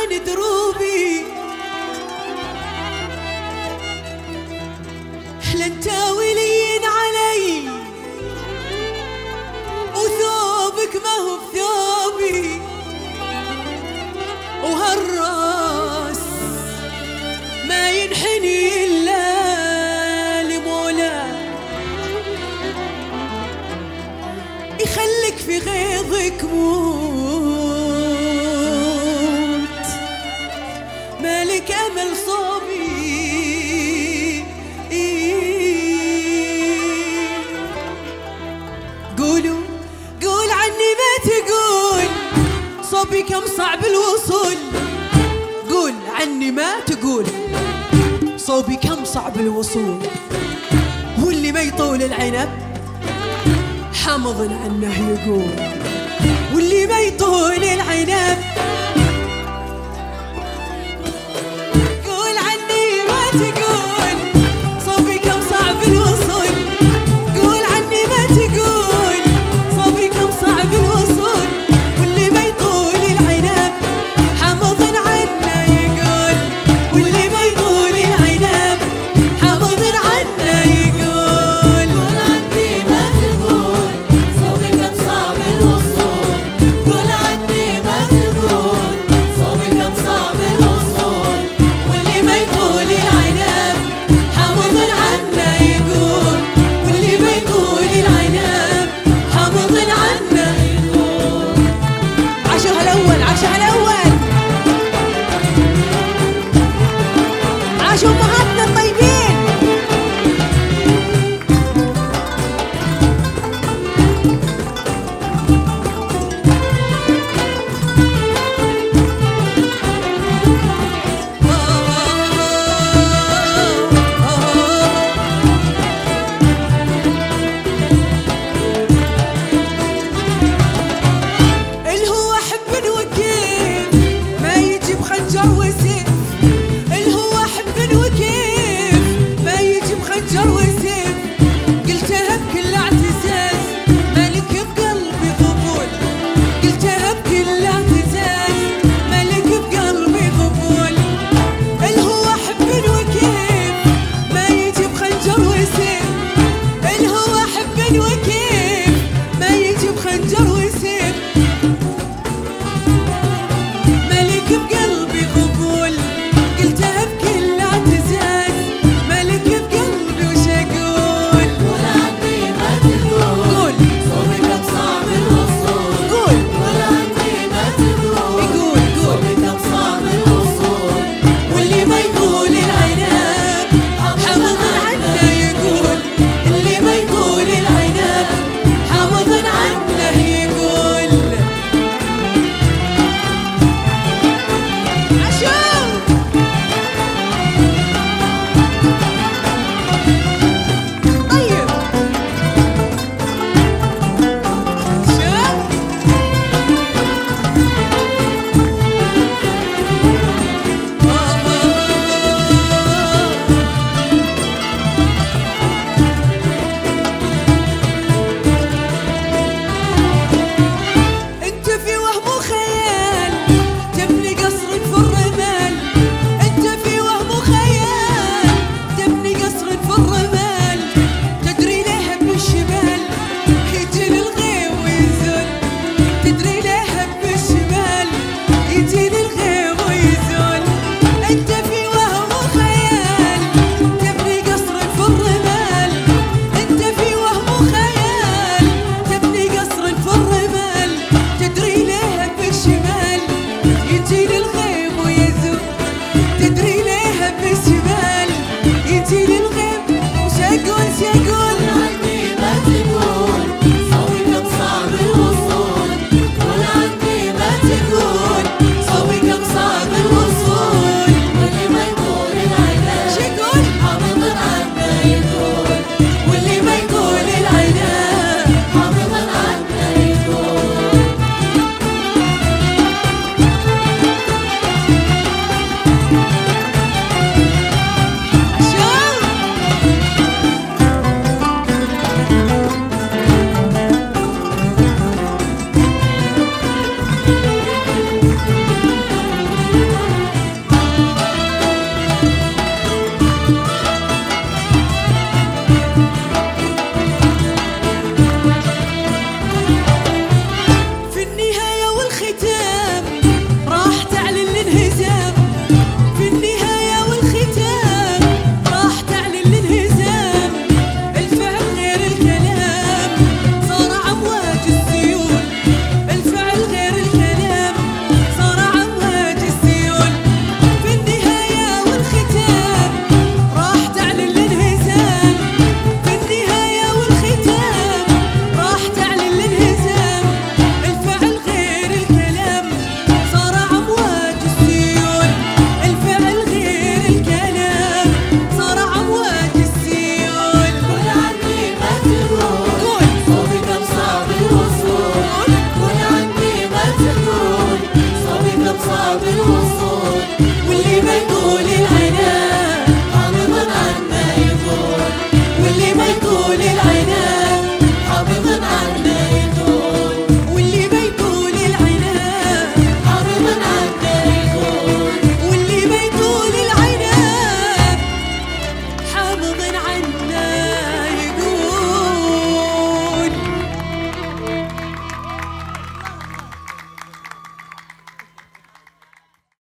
عن دروبي، لن تاولين علي وثوبك ما هو بثوبي، وهالراس ما ينحني إلا لمولاه، يخليك في غيظك موت، مالك أمل صوبي. قول عني ما تقول صوبي كم صعب الوصول، قول عني ما تقول صوبي كم صعب الوصول، واللي ما يطول العنب حمض عنه يقول، واللي ما يطول العنب قول عني ما تقول صوبي كم صعب الوصول، قول عني ما تقول صوبي كم صعب الوصول، واللي ما يطول العنب حمض عنه يقول، واللي ما يطول العنب حمض عنه يقول. قول عني ما تقول صوبي كم صعب الوصول، قول عني ما تقول صوبي كم صعب الوصول، واللي ما يطول العنب حمض عنه يقول، واللي ما يطول العنب حمض عنه يقول. عاشوها الأول، عاشوها الأول، عاشوا أمهاتنا الطيبين. الهوى حب وكيف ما يجيب خنجر وسيف، الهوى حب وكيف ما يجيب خنجر وسيف، قلتها بكل اعتزاز مالك بقلبي قبول، قلتها بكل اعتزاز مالك بقلبي قبول. الهوى حب وكيف ما يجيب خنجر وسيف، الهوى حب وكيف ما يجيب خنجر وسيف، مالك بقلبي قبول، قلتها بكل اعتزاز مالك بقلبي وش اقول. قول عني ما تقول صوبي كم صعب الوصول، قول قول عني ما تقول يقول صوبي كم صعب الوصول، واللي ما يطول العنب حمض عنه يقول، اللي ما يطول العنب حمض عنه يقول. عشو طيب انت في وهم وخيال تبني قصر في الرمال، انت في وهم وخيال تبني قصر في الرمال، تدري ليه بالشمال يجي للغيم ويزول، تدري ليه بالشمال يجي للغيم ويزول. انت في وهم وخيال تبني قصر في الرمال، انت في وهم وخيال تبني قصر في الرمال، تدري ليه بالشمال يجي للغيم ويزول، تدري ليه بالشمال يجي للغيم. وش اقول